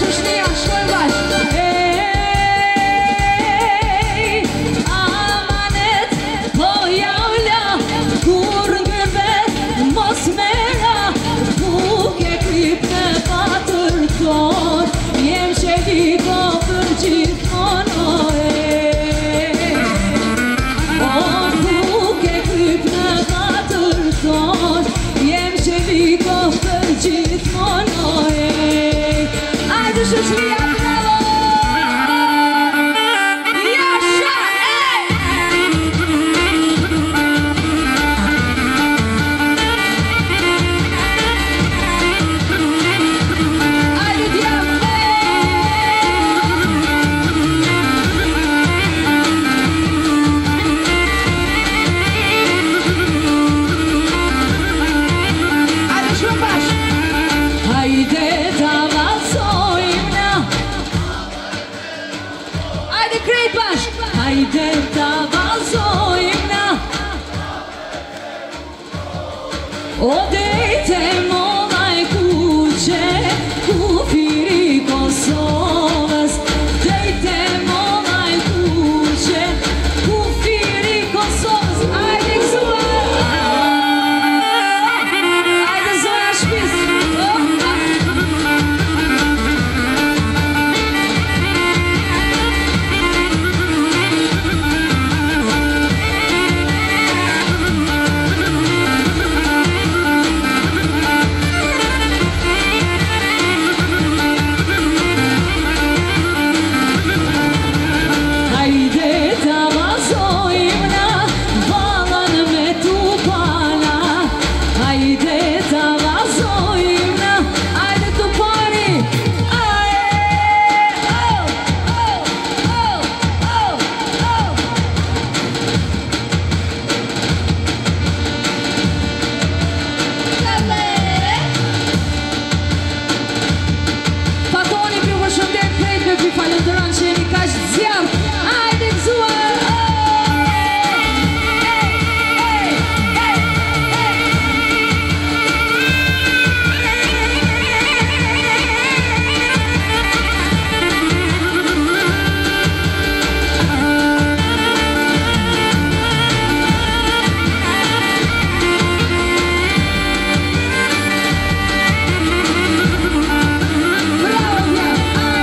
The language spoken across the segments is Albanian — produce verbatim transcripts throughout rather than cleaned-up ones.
Shushnia, shkoj bash. Ej, amanet, po javlja, kur ngërbet, mos mera, buk e krip në patër ton, jem qeliko për gjithmon, o e. O, buk e krip në patër ton, jem qeliko për gjithmon, o e. Ajde Shushnia, bravo! Jasha, ej! Ajde djam, ajde shumë bash! Hajde ta vazhdojmë na. Hajde krejt bash. Hajde ta vazhdojmë na. O dejte mola e kuqe, kufiri Kosovës. Dejte mola e kuqe, kufiri Kosovës. Hajde kësuar. Hajde zoja shpis. Hajde ta vazhdojmë na, vallën me tu pana. Hajde ta vazhdojmë na, hajde tu pani. Ae, oh, oh, oh, oh, oh. Fatoni për përshëndet krejt me për falëndëran që jeni kaq zjarr. Hajde gëzuar! Ej, ej, ej, bravo, djam!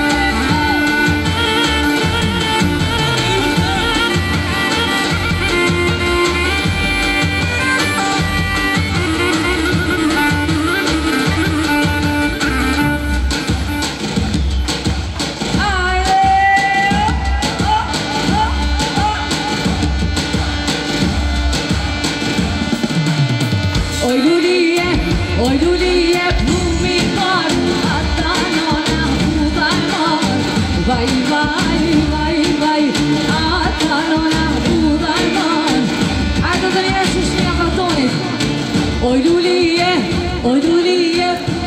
Oj lulije, oj lulije, plumi par, ata nona hudaj mar. Vaj, vaj, vaj, vaj, ata nona hudaj mar. Ajde të njerë Shushnia Fatonit. Oj lulije, oj lulije.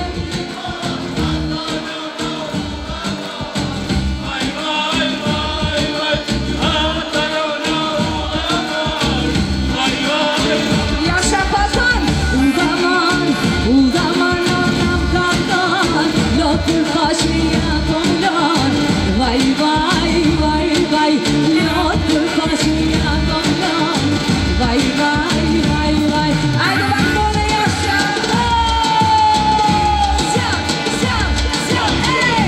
Jasha Faton, udaman, udaman nonam kandan, lotur fashnia kondan. Vaj, vaj, vaj, vaj, lotur fashnia kondan. Vaj, vaj, vaj, vaj, ajde bakone Jasha. Sjam, sjam, sjam, ej!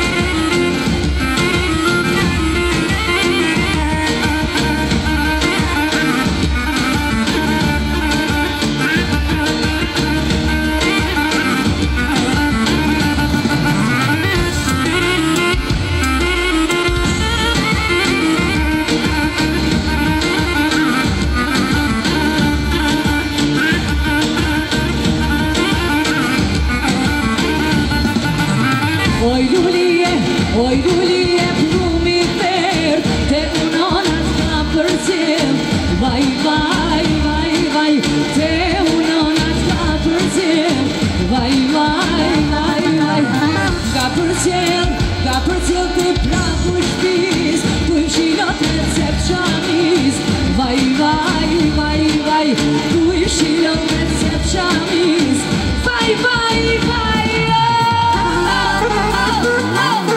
Oj lulije, oj lulije, plumi ver, te unonat ka përcjell. Vaj, vaj, vaj, vaj, te unonat ka përcjell. Vaj, vaj, vaj, vaj, ka përcjell, ka përcjell te pragu shtëpis, tu i shilot me cep qamis. Vaj, vaj, vaj, vaj, tu i shilot me cep qamis. Vaj, vaj, vaj, oh, oh, oh, oh.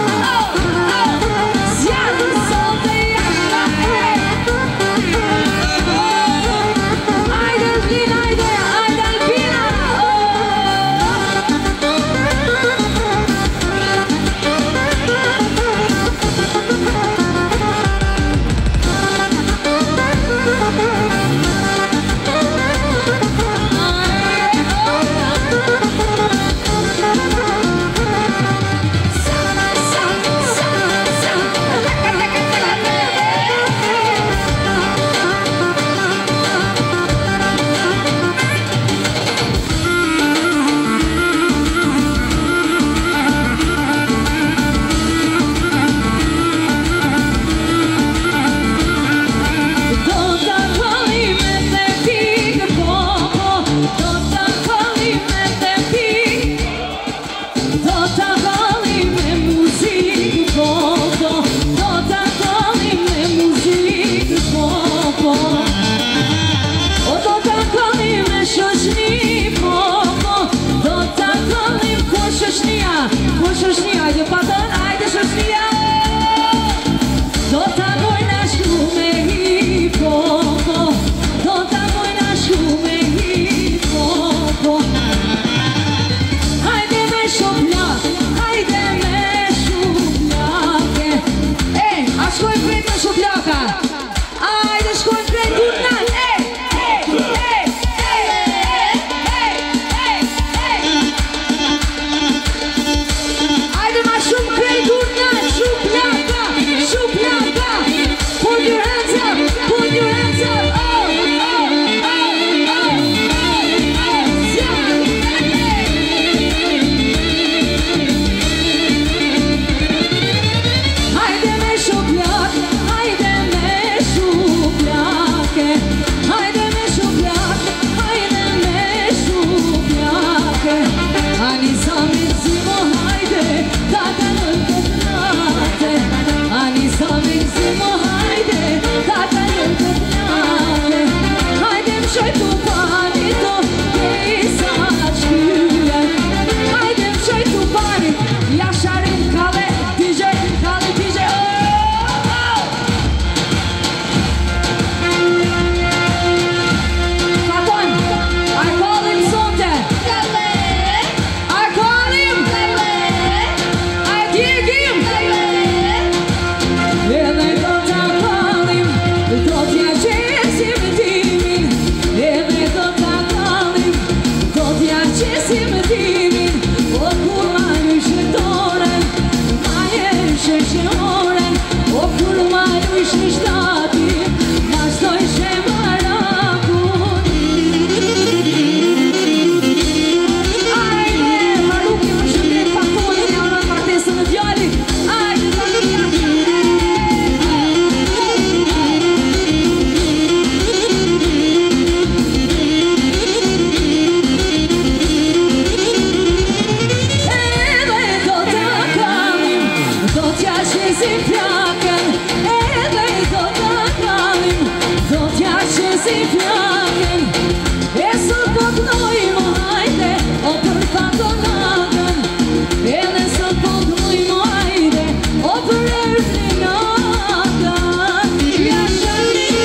si plaken edhe i do të kalim Zotja që si plaken E sot po t'nojmë hajde O për fatonatën Edhe sot po t'nojmë hajde O për erdrinatën Jasha,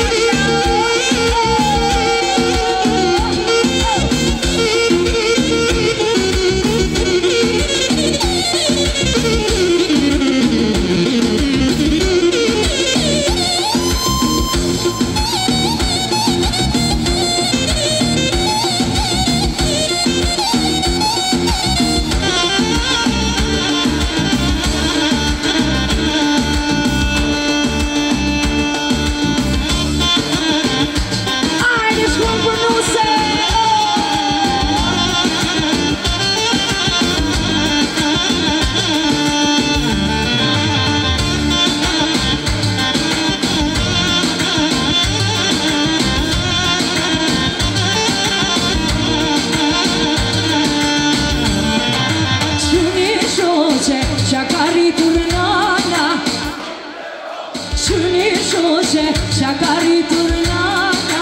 Shakaritur nana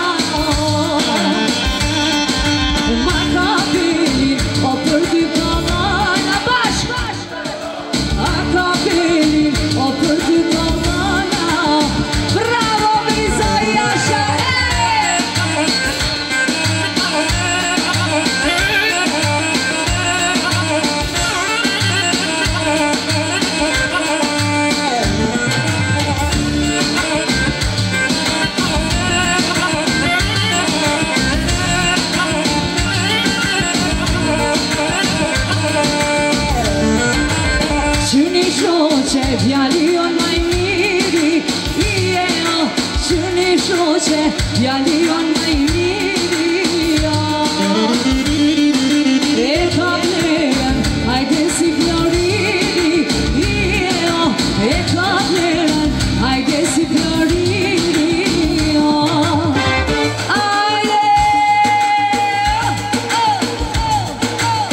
Ma kapelin O për dy kamana Bash, bash A kapelin O për dy kamana Bravo Miza Jasha Djali on maj miri yeah. Qëni shoqe Djali on maj miri yeah. E ka vlerën Hajde si florini yeah. E ka vlerën Hajde si florini yeah. Hajde oh, oh, oh.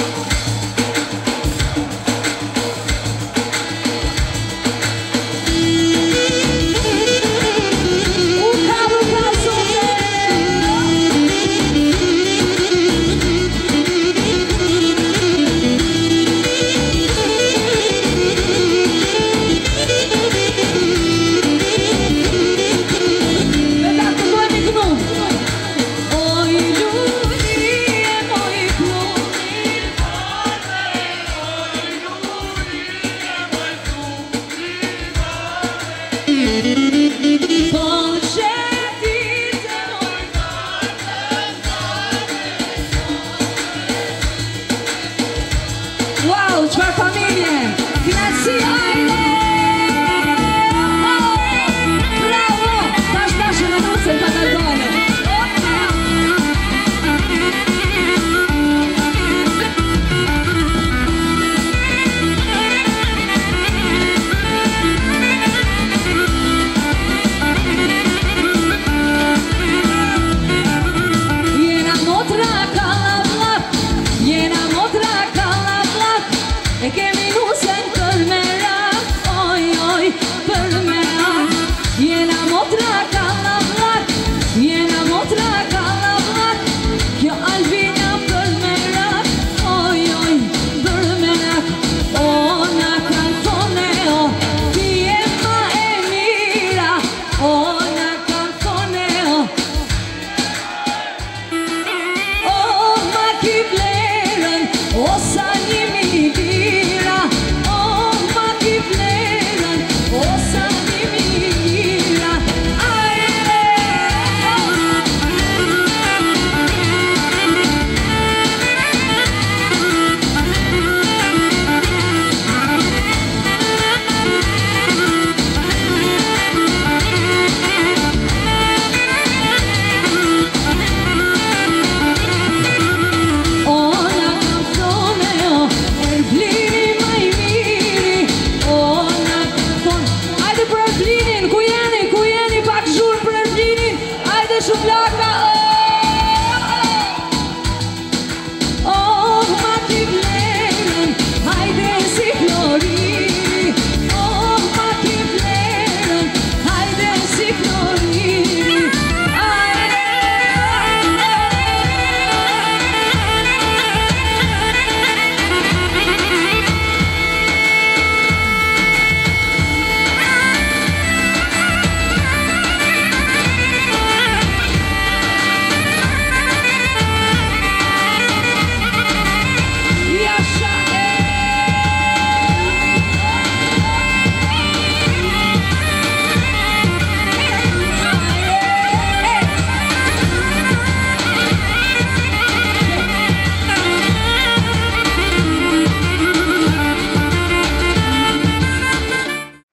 Thank you.